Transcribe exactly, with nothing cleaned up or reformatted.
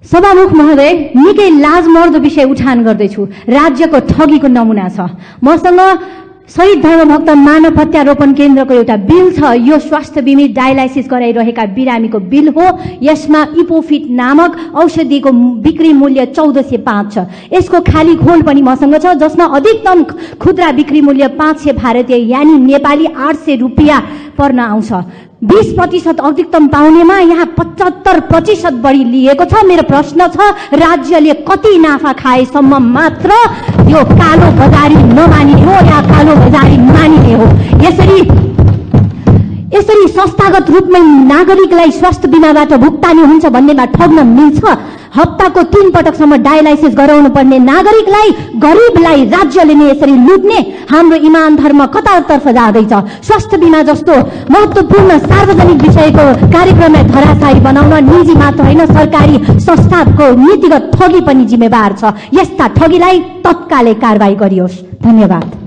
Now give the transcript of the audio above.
सभामुख महोदय, निकै लाजमर्दो विषय उठान गर्दैछु। राज्यको ठगीको नमुना छ। मसँग शहीद धर्मभक्त मानव हत्यारोपण केन्द्रको एउटा बिल छ। यो स्वास्थ्य बिमा डायलाइसिस गराइरहेका बिरामीको बिल हो। यसमा इपोफिट नामक औषधिको बिक्री मूल्य चौध सय पाँच छ। यसको खाली घोल पनि मसँग छ, जसमा अधिकतम खुद्रा बिक्री मूल्य पाँच सय भारतीय यानी नेपाली आठ सय रुपियाँ पर्न आउँछ। बीस प्रतिशत अधिकतम पाउनेमा यहाँ पचहत्तर प्रतिशत बढी लिएको छ। मेरो प्रश्न छ, राज्यले कति नाफा खाएसम्म मात्र यो कालो बजारी नमानिने हो या कालो बजारी मानिने हो? यसरी यसरी संस्थागत रूपमै नागरिकलाई स्वास्थ्य बिमाबाट भुक्तानी हुन्छ भन्नेमा ठग्न मिल्छ? हप्ताको तीन पटकसम्म डायलाइसिस गराउनु पर्ने नागरिकलाई, गरिबलाई राज्यले नै यसरी लुट्ने? हाम्रो इमान धर्म कतातर्फ जाँदैछ? स्वास्थ्य बिमा जस्तो महत्त्वपूर्ण सार्वजनिक विषयको कार्यक्रमलाई धराशायी बनाउन निजी मात्र होइन, सरकारी संस्थाको नीतिगत ठगी पनि जिम्मेवार छ। यस्ता ठगीलाई तत्कालै कारबाही गरियोस्। धन्यवाद।